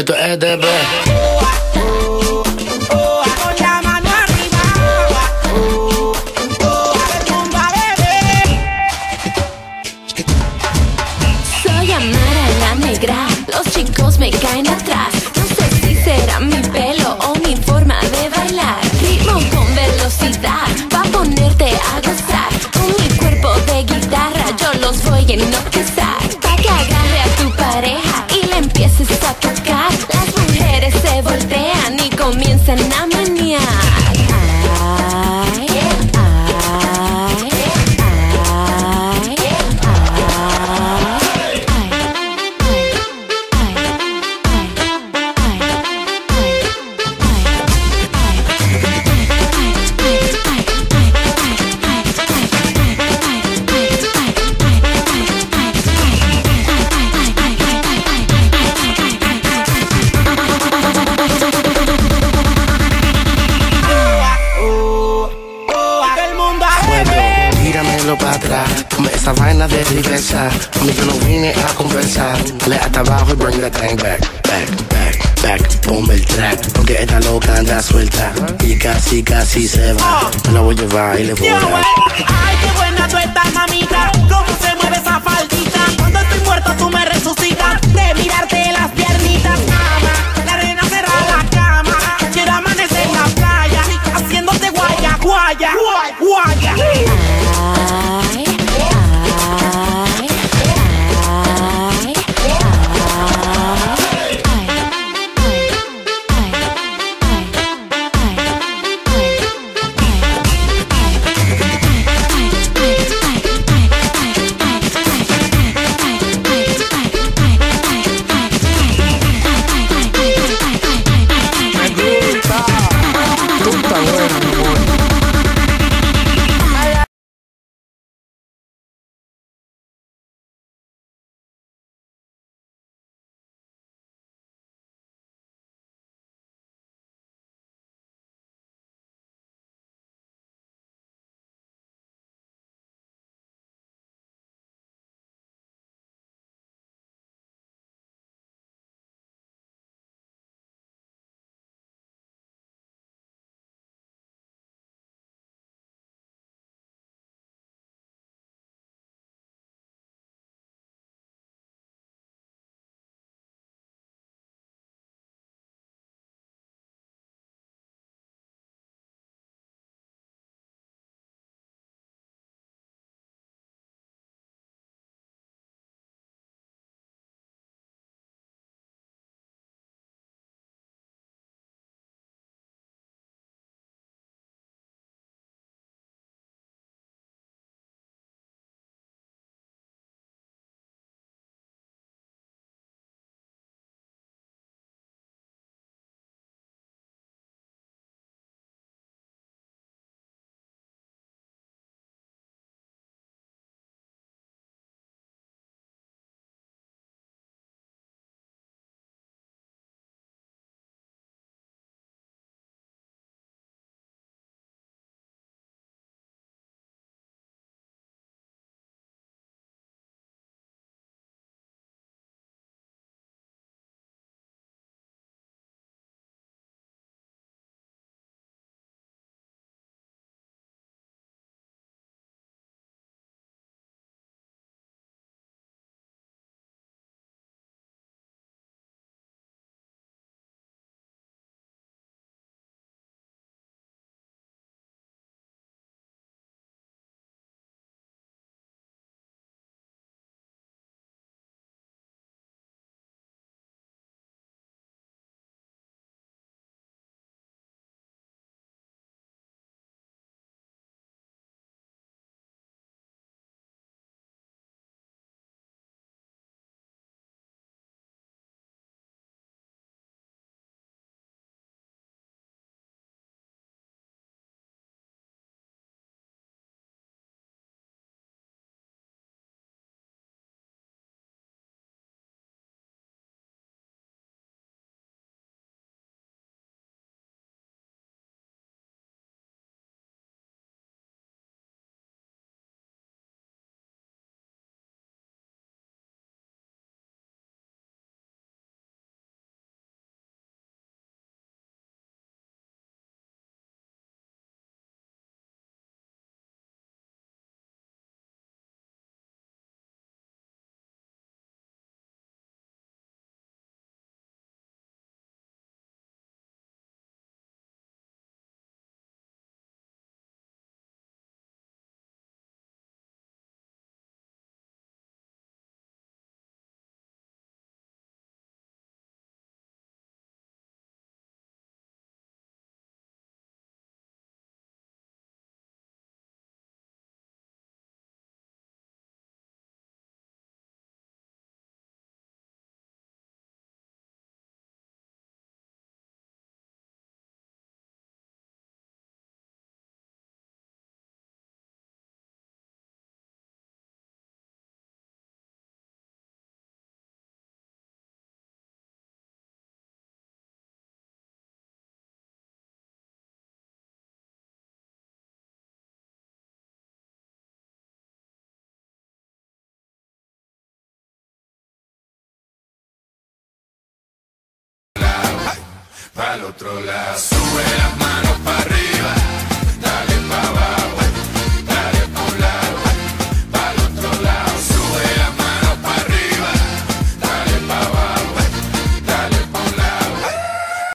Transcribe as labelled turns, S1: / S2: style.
S1: esto es EDB.
S2: Con la mano arriba, todo el mundo a beber.
S3: Soy Amara la negra, los chicos me caen atrás. No sé si será mi pelo o mi forma de bailar. Ritmo con velocidad, pa' ponerte a gozar. Con mi cuerpo de guitarra yo los voy a hipnotizar. Pa' que agarre a tu pareja y le empieces a tocar. Las mujeres se voltean y comienzan a menear. Ay, ay, ay, ay,
S1: Para atrás, come esa vaina de reversa. Mami, yo no vine a conversar. Dale hasta abajo y bring that thing back, back, back, back. Ponme el track, porque esta loca anda suelta y casi, casi se va. Me la voy a llevar y le voy a dar.
S2: Ay, qué buena tú estás, mamita. Cómo se mueve esa faldita. Cuando estoy muerto tú me resucitas. De mirarte las piernitas, mama. La arena será la cama. Quiero amanecer en la playa, haciéndote guaya, guaya, guaya.
S4: Pa'l otro lado. Sube las manos.